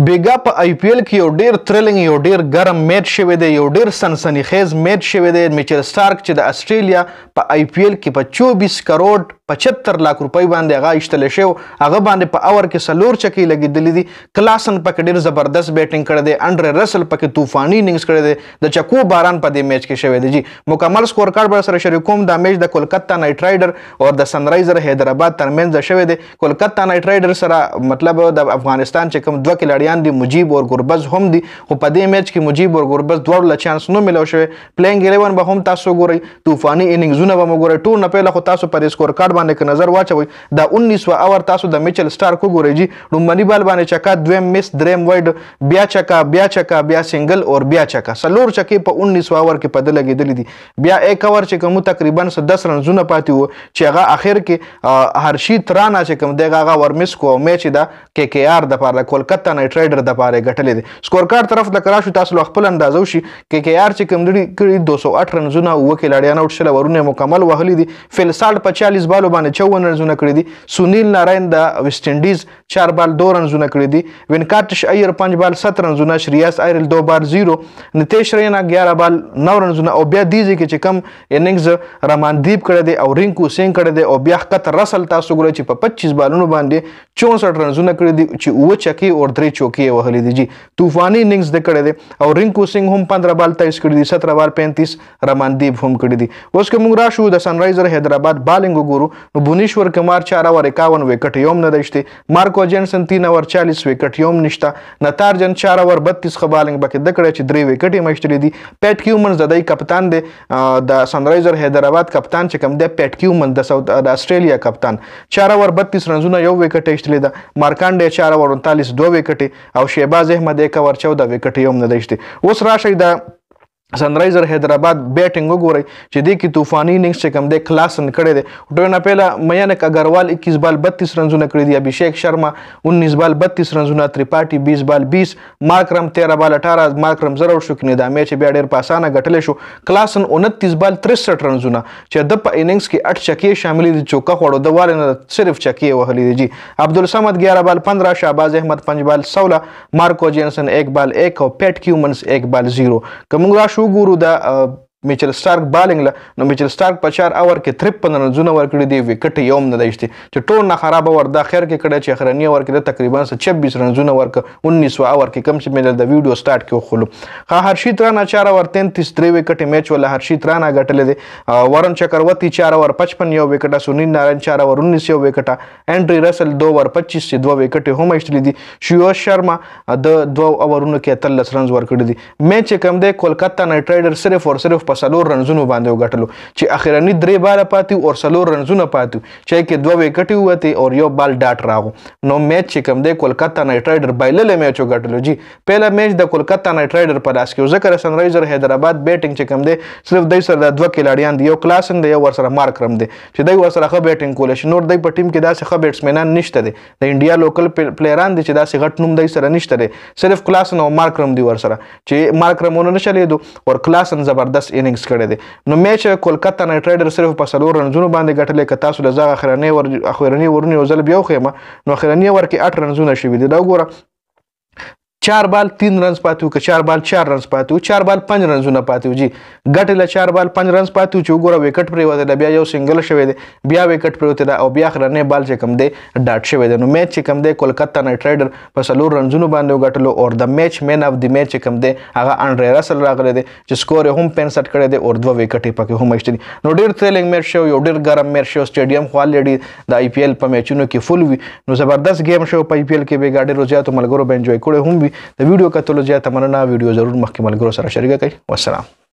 بیګا په آی پی ایل کې یو ډیر تھرلینګ یو ډیر ګرم میچ شوی دی یو ډیر سنسنی خیز میچ شوی دی میچل سټارک چې د استرالیا په آی پی ایل کې په 24 کروڑ 75 लाख روپۍ باندې هغه ایشتل شو هغه باندې په اور کې سلور چکی لګیدلې دي کلاسن پکې ډیر زبردست بیټینګ کړی دی انډر رسل پکې طوفاني اننګز کړی دی د چکو باران په دې میچ کې شوی دی جی مکمل سکور کارت به سره شریکوم دا میچ د کولکتا نایټ رایډر او د سنرایزر حیدرآباد ترمنځ شوی دی کولکتا نایټ رایډر سره مطلب د افغانستان چې کوم دوه کلاډیان دي مجیب او ګربز هم دي خو په دې میچ کې مجیب او ګربز دواړو له چانس نو ملو شوی پلینګ 11 به هم تاسو ګورئ طوفاني اننګزونه به مو ګورئ ټول نه پهله خو تاسو په سکور کارت باندې نظر واچوئ دا 19 اور تاسو د میچل سټارک وګورئ جی لومبني بال باندې چکا دویم مس دریم وایډ بیا چکا بیا سنگل اور بیا چکا سلور چکی په 19 اور کې پد لګیدلې دي بیا ایک اور چې کوم تقریبا 10 رنزونه پاتې وو چې هغه اخر کې هرشیت رانا چې کوم دغه هغه ورمس کو میچ دا کې کې آر د پاره کولکتا نایټ رایډر د پاره غټلې دي سکور کارت طرف د کراشو تاسو خپل اندازو شي کې کې آر چې کوم کړي 208 رنزونه وکیل اړیان اوټ شل ورونه مکمل وهلې دي فلسال په 40 بالو باندې 54 رنزونه کړی دي سنیل نارائن د ویسټ انډیز 4 بال 2 رنزونه کړی دي وینکاټش ایر 5 بال 7 رنزونه شریاس ایرل 2 بال 0 نتیش رینا 11 بال 9 رنزونه او بیا دیږي کې چې کم اننګز رماندیپ کړی دی او رینکو سینګ کړی دی او بیا خط رسل تاسو ګورئ چې په 25 بالونو باندې 64 رنزونه کړی دي چې و چکی او 3 چوکي وهلې دي جی طوفاني اننګز د کړی دی او رینکو سینګ هم 15 بال 23 کړی دي 17 بال 35 رماندیپ هم کړی دي اوس که موږ راشو د سنرایزر حیدرآباد بالینګ وګورو نو بونیشور کمار 4 اور 51 وکټ یوم نه دشته مارکو جنسن 3 اور 40 وکټ یوم نشته نتارجن 4 اور 32 خبالنګ بکې د کړه چې 3 وکټ یې مشتري دي پیټ کیومنز د دای کپتان دی د سنرایزر حیدرآباد کپتان چې کوم دی پیټ کیومن د استرالیا کپتان 4 اور 32 رنزونه یو وکټ ایشتلی ده مارکانډ 4 اور 39 2 وکټ او شهباز احمد 1 اور 14 وکټ یوم نه دشته اوس راشي د سنرایزر حیدرآباد بیٹنگ وګورئ چې دې کې طوفاني اننګز چې کوم دی کلاسن کړی دی ټول نه پهله میانک اگروال 21 بال 32 رنزونه کړی دي ابھیشیک شرما 19 بال 32 رنزونه تریپاټي 20 بال 20 مارکرم 13 بال 18 مارکرم زرو شو کنه دا میچ بیا ډیر په اسانه غټل شو کلاسن 29 بال 63 رنزونه چې د په اننګز کې 8 چکی شامل دي چوکا خوړو د وال نه صرف چکی وهلې دي جی عبدالصمد 11 بال 15 شهباز احمد 5 بال 16 مارکو جنسن 1 بال 1 او پیټ کیومنز 1 بال 0 کوم راشو ګورو دا میچل سټارک بالینګ له نو میچل سټارک په 4 اور کې 53 رنزونه ورکړي دي وکټ یوم نه دشته چې ټول نه خراب ور د اخر کې کړه چې اخرنی اور کې تقریبا 26 رنزونه ورک 19 اور کې کم چې مې د ویډیو سٹارټ کې خلو هرشیت رانا 4 اور 33 3 وکټ میچ ولا هرشیت رانا غټل دي ورن چکرورتی 4 اور 55 یو وکټ سنیل نارائن 4 اور 19 یو وکټ انډری رسل 2 اور 25 2 وکټ هم ایشتلی دي شیوش شرما د 2 اورونو کې 13 رنز ورکړي دي میچ کم دی کولکتا نایټ رایډر صرف اور صرف په سلور رنزونو باندې وګټلو چې اخرنی 3 بال پاتې او سلور رنزونه پاتې چې کې 2 وکټ وته او یو بال ډاټ راغو نو میچ چې کوم دی کولکتا نایټ رایډر بایلل میچ وګټلو جی پهلا میچ د کولکتا نایټ رایډر په لاس کې ذکر سنرایزر حیدرآباد بیټینګ چې کوم دی صرف دای سره د 2 کلاډیان دی یو کلاسن دی ور سره مارکرم دی چې دای ور سره خه بیټینګ کول شي نور دای په ټیم کې داسې خه بیټسمنان نشته دي د انډیا لوکل پلیران دي چې داسې غټ نوم دای سره نشته دي صرف کلاسن او مارکرم دی ور سره چې مارکرمونه نشلې دو اور کلاسن زبردست اننګز کړی دی نو میچ کولکتا نایټ رایډر صرف په سلور رنزونو باندې غټلې ک تاسو له ځای اخرنی ورونی وزل بیا خو نو اخرنی ور کې 8 رنزونه شوي دي دا وګوره 4 بال 3 رنز پاتو که 4 بال 4 رنز پاتو 4 بال 5 رنزونه پاتو جی غټله 4 بال 5 رنز پاتو چې وګوره وکټ پرې وته بیا یو سنگل شوی دی بیا وکټ پرې وته او بیا خرنه بال چې کم دی ډاټ شوی دی نو میچ چې کم دی کولکتا نایټ رایډر په سلور رنزونو باندې غټلو او د میچ مین اف دی میچ چې کم دی هغه انډری رسل راغلی دی چې سکور هم 65 کړی دی او 2 وکټ پکې هم ایشتلی نو ډیر تھرلینګ میچ شو یو ډیر ګرم میچ شو سټیډیم خو الریډي د آی پی ایل په میچونو کې فل وی نو زبردست گیم شو په آی پی ایل کې به ګاډي روزیاتو ملګرو به انجوای کړو هم وی د ویډیو کتلو زیاته مننه ویډیو ضرور مخکې ملګرو سره شریک کړئ والسلام